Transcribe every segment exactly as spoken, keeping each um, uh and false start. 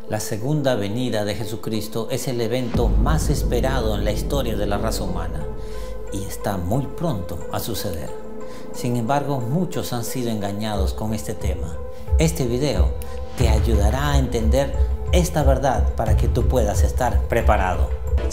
La segunda venida de Jesucristo es el evento más esperado en la historia de la raza humana y está muy pronto a suceder. Sin embargo, muchos han sido engañados con este tema. Este video te ayudará a entender esta verdad para que tú puedas estar preparado.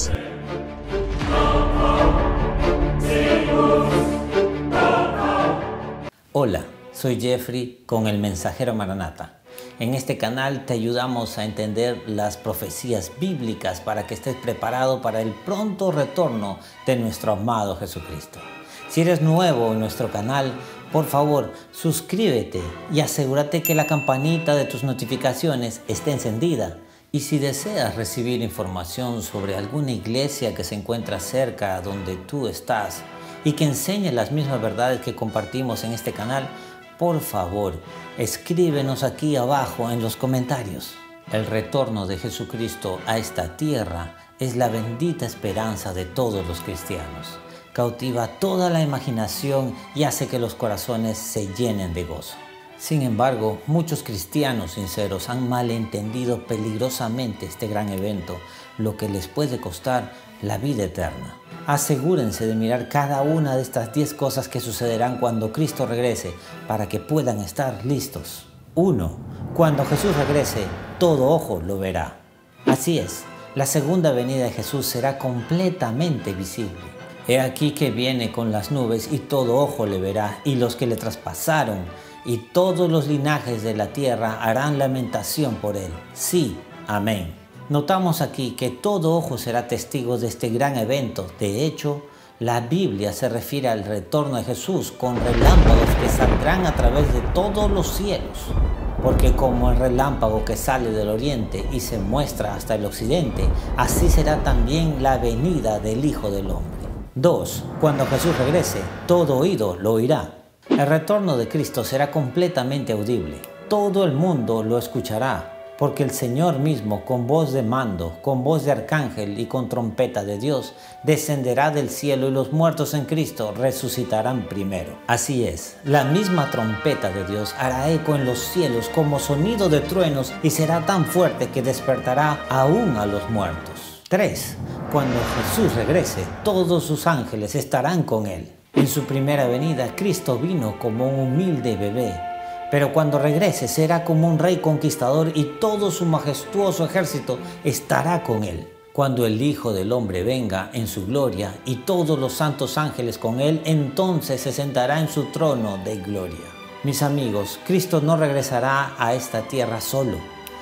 Hola, soy Jeffrey con el Mensajero Maranata. En este canal te ayudamos a entender las profecías bíblicas para que estés preparado para el pronto retorno de nuestro amado Jesucristo. Si eres nuevo en nuestro canal, por favor, suscríbete y asegúrate que la campanita de tus notificaciones esté encendida. Y si deseas recibir información sobre alguna iglesia que se encuentra cerca donde tú estás y que enseñe las mismas verdades que compartimos en este canal, por favor, escríbenos aquí abajo en los comentarios. El retorno de Jesucristo a esta tierra es la bendita esperanza de todos los cristianos. Cautiva toda la imaginación y hace que los corazones se llenen de gozo. Sin embargo, muchos cristianos sinceros han malentendido peligrosamente este gran evento, lo que les puede costar la vida eterna. Asegúrense de mirar cada una de estas diez cosas que sucederán cuando Cristo regrese para que puedan estar listos. uno. Cuando Jesús regrese, todo ojo lo verá. Así es, la segunda venida de Jesús será completamente visible. He aquí que viene con las nubes y todo ojo le verá, y los que le traspasaron, y todos los linajes de la tierra harán lamentación por él. Sí, amén. Notamos aquí que todo ojo será testigo de este gran evento. De hecho, la Biblia se refiere al retorno de Jesús con relámpagos que saldrán a través de todos los cielos. Porque como el relámpago que sale del oriente y se muestra hasta el occidente, así será también la venida del Hijo del Hombre. dos. Cuando Jesús regrese, todo oído lo oirá. El retorno de Cristo será completamente audible. Todo el mundo lo escuchará. Porque el Señor mismo, con voz de mando, con voz de arcángel y con trompeta de Dios, descenderá del cielo y los muertos en Cristo resucitarán primero. Así es, la misma trompeta de Dios hará eco en los cielos como sonido de truenos y será tan fuerte que despertará aún a los muertos. tres. Cuando Jesús regrese, todos sus ángeles estarán con él. En su primera venida, Cristo vino como un humilde bebé. Pero cuando regrese será como un rey conquistador y todo su majestuoso ejército estará con él. Cuando el Hijo del Hombre venga en su gloria y todos los santos ángeles con él, entonces se sentará en su trono de gloria. Mis amigos, Cristo no regresará a esta tierra solo.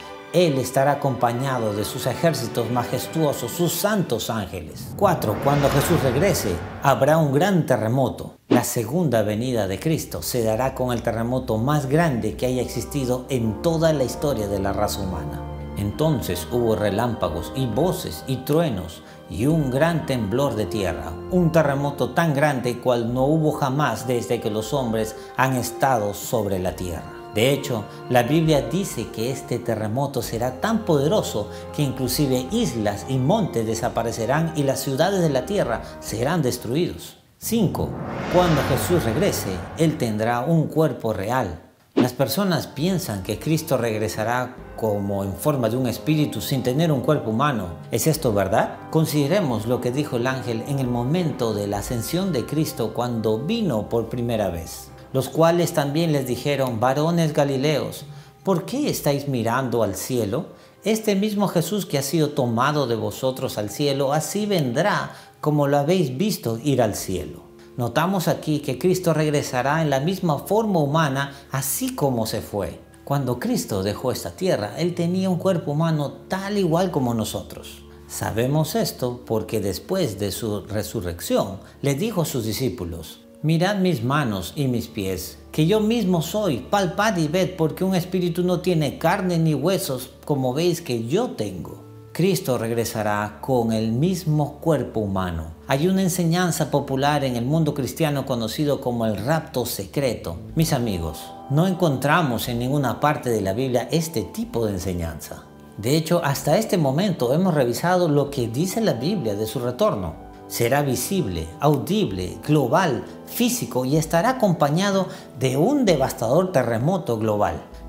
Él estará acompañado de sus ejércitos majestuosos, sus santos ángeles. cuatro. Cuando Jesús regrese, habrá un gran terremoto. La segunda venida de Cristo se dará con el terremoto más grande que haya existido en toda la historia de la raza humana. Entonces hubo relámpagos y voces y truenos y un gran temblor de tierra, un terremoto tan grande cual no hubo jamás desde que los hombres han estado sobre la tierra. De hecho, la Biblia dice que este terremoto será tan poderoso que inclusive islas y montes desaparecerán y las ciudades de la tierra serán destruidos. cinco. Cuando Jesús regrese, Él tendrá un cuerpo real. Las personas piensan que Cristo regresará como en forma de un espíritu sin tener un cuerpo humano. ¿Es esto verdad? Consideremos lo que dijo el ángel en el momento de la ascensión de Cristo cuando vino por primera vez. Los cuales también les dijeron: varones galileos, ¿por qué estáis mirando al cielo? Este mismo Jesús que ha sido tomado de vosotros al cielo, así vendrá como lo habéis visto ir al cielo. Notamos aquí que Cristo regresará en la misma forma humana, así como se fue. Cuando Cristo dejó esta tierra, Él tenía un cuerpo humano tal igual como nosotros. Sabemos esto porque después de su resurrección, le dijo a sus discípulos: mirad mis manos y mis pies, que yo mismo soy, palpad y ved, porque un espíritu no tiene carne ni huesos, como veis que yo tengo. Cristo regresará con el mismo cuerpo humano. Hay una enseñanza popular en el mundo cristiano conocido como el rapto secreto. Mis amigos, no encontramos en ninguna parte de la Biblia este tipo de enseñanza. De hecho, hasta este momento hemos revisado lo que dice la Biblia de su retorno. Será visible, audible, global, físico y estará acompañado de un devastador terremoto global.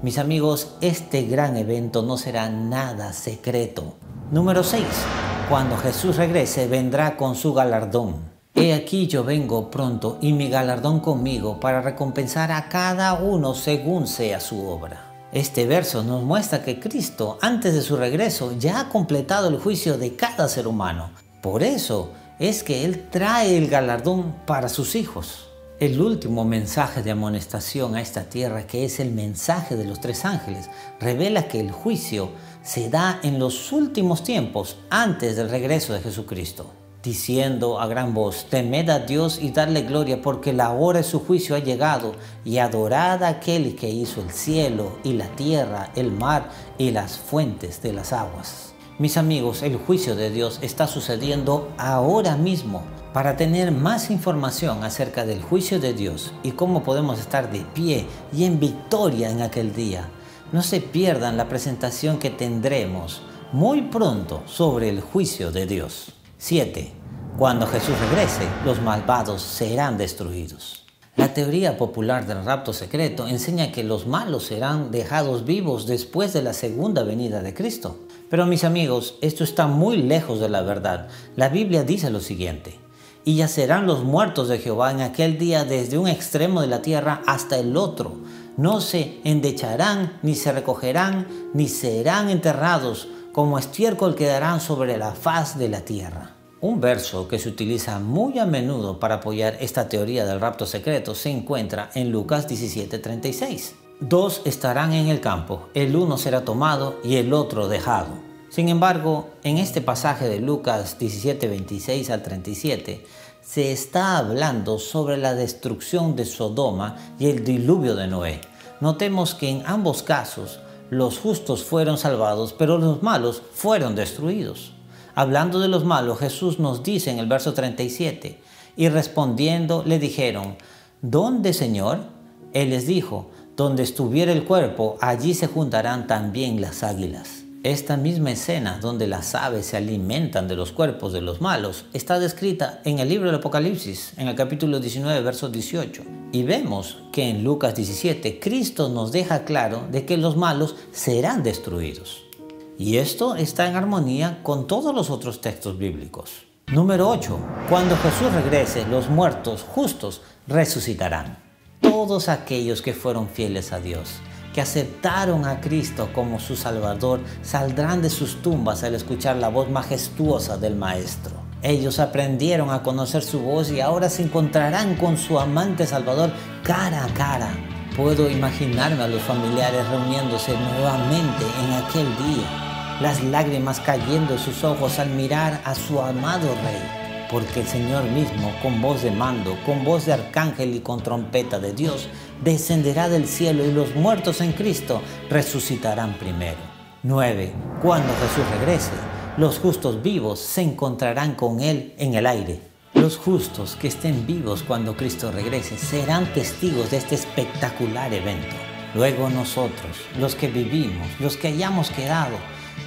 Mis amigos, este gran evento no será nada secreto. Número seis. Cuando Jesús regrese, vendrá con su galardón. He aquí yo vengo pronto y mi galardón conmigo para recompensar a cada uno según sea su obra. Este verso nos muestra que Cristo, antes de su regreso, ya ha completado el juicio de cada ser humano. Por eso es que Él trae el galardón para sus hijos. El último mensaje de amonestación a esta tierra, que es el mensaje de los tres ángeles, revela que el juicio se da en los últimos tiempos antes del regreso de Jesucristo, diciendo a gran voz: temed a Dios y darle gloria, porque la hora de su juicio ha llegado, y adorad a aquel que hizo el cielo y la tierra, el mar y las fuentes de las aguas. Mis amigos, el juicio de Dios está sucediendo ahora mismo. Para tener más información acerca del juicio de Dios y cómo podemos estar de pie y en victoria en aquel día, no se pierdan la presentación que tendremos muy pronto sobre el juicio de Dios. siete. Cuando Jesús regrese, los malvados serán destruidos. La teoría popular del rapto secreto enseña que los malos serán dejados vivos después de la segunda venida de Cristo. Pero mis amigos, esto está muy lejos de la verdad. La Biblia dice lo siguiente: y yacerán los muertos de Jehová en aquel día desde un extremo de la tierra hasta el otro. No se endecharán, ni se recogerán, ni serán enterrados, como estiércol quedarán sobre la faz de la tierra. Un verso que se utiliza muy a menudo para apoyar esta teoría del rapto secreto se encuentra en Lucas diecisiete treinta y seis. Dos estarán en el campo, el uno será tomado y el otro dejado. Sin embargo, en este pasaje de Lucas diecisiete veintiséis al treinta y siete, se está hablando sobre la destrucción de Sodoma y el diluvio de Noé. Notemos que en ambos casos los justos fueron salvados, pero los malos fueron destruidos. Hablando de los malos, Jesús nos dice en el verso treinta y siete, y respondiendo le dijeron: ¿dónde, Señor? Él les dijo: donde estuviera el cuerpo, allí se juntarán también las águilas. Esta misma escena donde las aves se alimentan de los cuerpos de los malos está descrita en el libro del Apocalipsis, en el capítulo diecinueve, verso dieciocho. Y vemos que en Lucas diecisiete, Cristo nos deja claro de que los malos serán destruidos. Y esto está en armonía con todos los otros textos bíblicos. Número ocho. Cuando Jesús regrese, los muertos justos resucitarán. Todos aquellos que fueron fieles a Dios, que aceptaron a Cristo como su Salvador, saldrán de sus tumbas al escuchar la voz majestuosa del Maestro. Ellos aprendieron a conocer su voz y ahora se encontrarán con su amante Salvador cara a cara. Puedo imaginarme a los familiares reuniéndose nuevamente en aquel día, las lágrimas cayendo de sus ojos al mirar a su amado Rey, porque el Señor mismo, con voz de mando, con voz de arcángel y con trompeta de Dios, descenderá del cielo y los muertos en Cristo resucitarán primero. nueve. Cuando Jesús regrese, los justos vivos se encontrarán con Él en el aire. Los justos que estén vivos cuando Cristo regrese serán testigos de este espectacular evento. Luego nosotros, los que vivimos, los que hayamos quedado,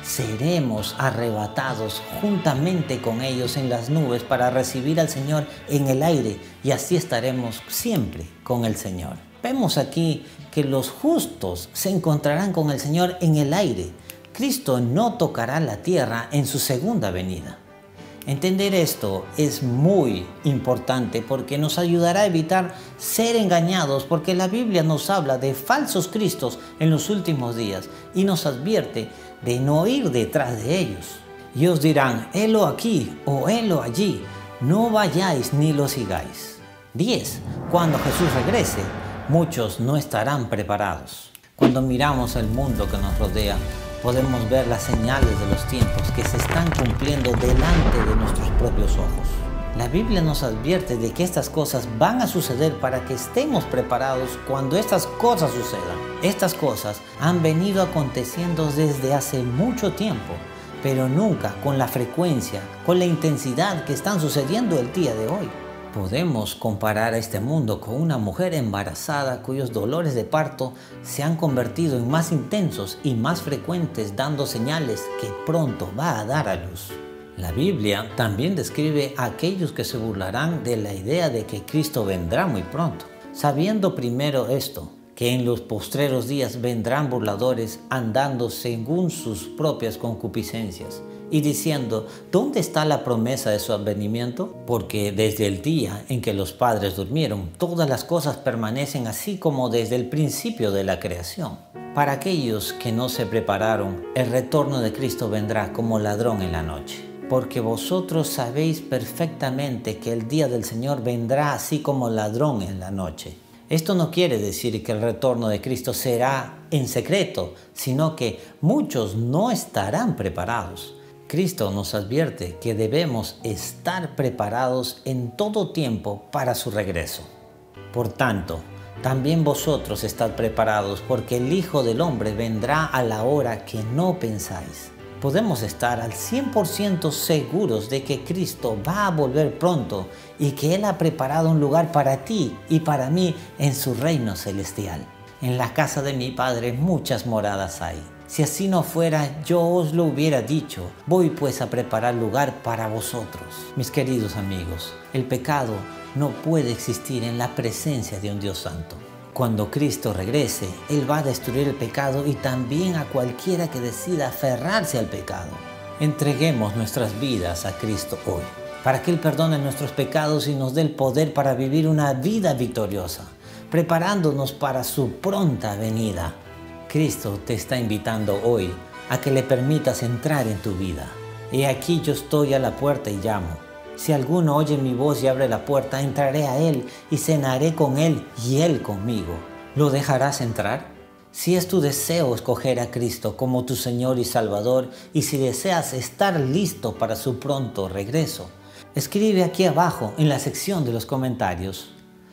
seremos arrebatados juntamente con ellos en las nubes para recibir al Señor en el aire, y así estaremos siempre con el Señor. Vemos aquí que los justos se encontrarán con el Señor en el aire. Cristo no tocará la tierra en su segunda venida. Entender esto es muy importante porque nos ayudará a evitar ser engañados, porque la Biblia nos habla de falsos cristos en los últimos días y nos advierte de no ir detrás de ellos. Y os dirán: helo aquí o helo allí, no vayáis ni lo sigáis. diez. Cuando Jesús regrese, muchos no estarán preparados. Cuando miramos el mundo que nos rodea, podemos ver las señales de los tiempos que se están cumpliendo delante de nuestros propios ojos. La Biblia nos advierte de que estas cosas van a suceder para que estemos preparados cuando estas cosas sucedan. Estas cosas han venido aconteciendo desde hace mucho tiempo, pero nunca con la frecuencia, con la intensidad que están sucediendo el día de hoy. Podemos comparar a este mundo con una mujer embarazada cuyos dolores de parto se han convertido en más intensos y más frecuentes, dando señales que pronto va a dar a luz. La Biblia también describe a aquellos que se burlarán de la idea de que Cristo vendrá muy pronto. Sabiendo primero esto, que en los postreros días vendrán burladores andando según sus propias concupiscencias y diciendo, ¿dónde está la promesa de su advenimiento? Porque desde el día en que los padres durmieron, todas las cosas permanecen así como desde el principio de la creación. Para aquellos que no se prepararon, el retorno de Cristo vendrá como ladrón en la noche. Porque vosotros sabéis perfectamente que el día del Señor vendrá así como ladrón en la noche. Esto no quiere decir que el retorno de Cristo será en secreto, sino que muchos no estarán preparados. Cristo nos advierte que debemos estar preparados en todo tiempo para su regreso. Por tanto, también vosotros estad preparados, porque el Hijo del Hombre vendrá a la hora que no pensáis. Podemos estar al cien por ciento seguros de que Cristo va a volver pronto y que Él ha preparado un lugar para ti y para mí en su reino celestial. En la casa de mi Padre muchas moradas hay. Si así no fuera, yo os lo hubiera dicho. Voy pues a preparar lugar para vosotros. Mis queridos amigos, el pecado no puede existir en la presencia de un Dios santo. Cuando Cristo regrese, Él va a destruir el pecado y también a cualquiera que decida aferrarse al pecado. Entreguemos nuestras vidas a Cristo hoy, para que Él perdone nuestros pecados y nos dé el poder para vivir una vida victoriosa, preparándonos para su pronta venida. Cristo te está invitando hoy a que le permitas entrar en tu vida. He aquí yo estoy a la puerta y llamo. Si alguno oye mi voz y abre la puerta, entraré a él y cenaré con él y él conmigo. ¿Lo dejarás entrar? Si es tu deseo escoger a Cristo como tu Señor y Salvador, y si deseas estar listo para su pronto regreso, escribe aquí abajo en la sección de los comentarios: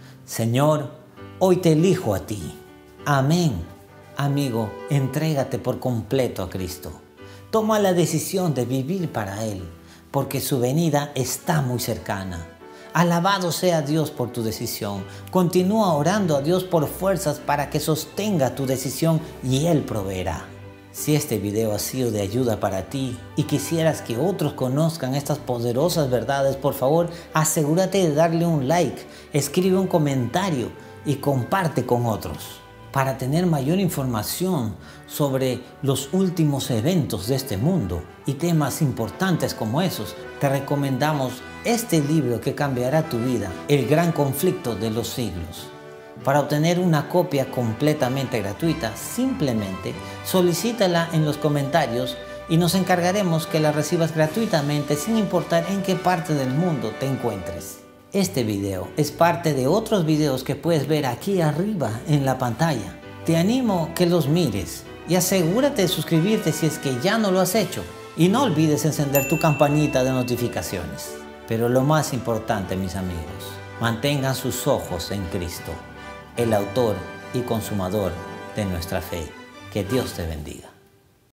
Señor, hoy te elijo a ti. Amén. Amigo, entrégate por completo a Cristo. Toma la decisión de vivir para Él, porque su venida está muy cercana. Alabado sea Dios por tu decisión. Continúa orando a Dios por fuerzas para que sostenga tu decisión y Él proveerá. Si este video ha sido de ayuda para ti y quisieras que otros conozcan estas poderosas verdades, por favor, asegúrate de darle un like, escribe un comentario y comparte con otros. Para tener mayor información sobre los últimos eventos de este mundo y temas importantes como esos, te recomendamos este libro que cambiará tu vida, El Gran Conflicto de los Siglos. Para obtener una copia completamente gratuita, simplemente solicítala en los comentarios y nos encargaremos que la recibas gratuitamente sin importar en qué parte del mundo te encuentres. Este video es parte de otros videos que puedes ver aquí arriba en la pantalla. Te animo que los mires y asegúrate de suscribirte si es que ya no lo has hecho. Y no olvides encender tu campanita de notificaciones. Pero lo más importante, mis amigos, mantengan sus ojos en Cristo, el autor y consumador de nuestra fe. Que Dios te bendiga.